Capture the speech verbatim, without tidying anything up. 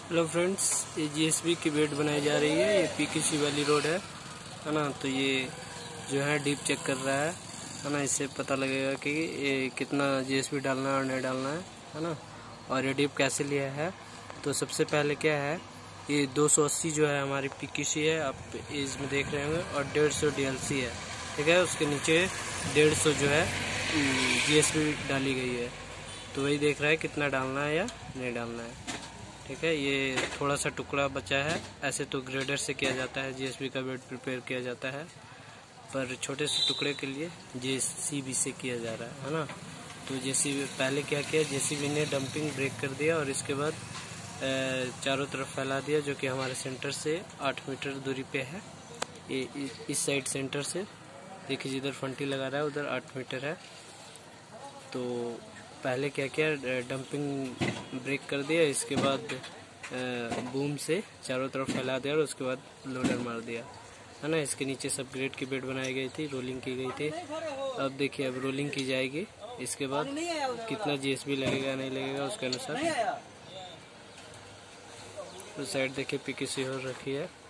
Hello friends, ये GSB की bed बनाई जा रही है। ये पीकेसी वाली रोड है है ना। तो ये जो है डीप चेक कर रहा है है ना। इससे पता लगेगा कि ये कितना जीएसबी डालना है और नहीं डालना है है ना। और ये डीप कैसे लिया है। तो सबसे पहले क्या है, ये दो सौ अस्सी जो है हमारी पीकेसी है, आप इसमें देख रहे होंगे, और डेढ़ सौ डीएलसी है, ठीक है। उसके नीचे डेढ़ सौ जो है जीएसबी डाली गई है। तो वही देख रहा है कितना डालना है या नहीं डालना है, ठीक है। ये थोड़ा सा टुकड़ा बचा है। ऐसे तो ग्रेडर से किया जाता है, जीएसबी का बेड प्रिपेयर किया जाता है, पर छोटे से टुकड़े के लिए जेसीबी से किया जा रहा है है ना। तो जेसीबी पहले क्या किया, जेसीबी ने डंपिंग ब्रेक कर दिया और इसके बाद चारों तरफ फैला दिया, जो कि हमारे सेंटर से आठ मीटर दूरी पे है। ये इस साइड सेंटर से देखिए, जिधर फंटी लगा रहा है उधर आठ मीटर है। तो पहले क्या किया, डंपिंग ब्रेक कर दिया, इसके बाद बूम से चारों तरफ फैला दिया और उसके बाद लोडर मार दिया, है ना। इसके नीचे सब ग्रेड की बेड बनाई गई थी, रोलिंग की गई थी। अब देखिए, अब रोलिंग की जाएगी। इसके बाद कितना जीएसबी लगेगा नहीं लगेगा उसके अनुसार। तो साइड देखिए पीकेसी हो रखी है।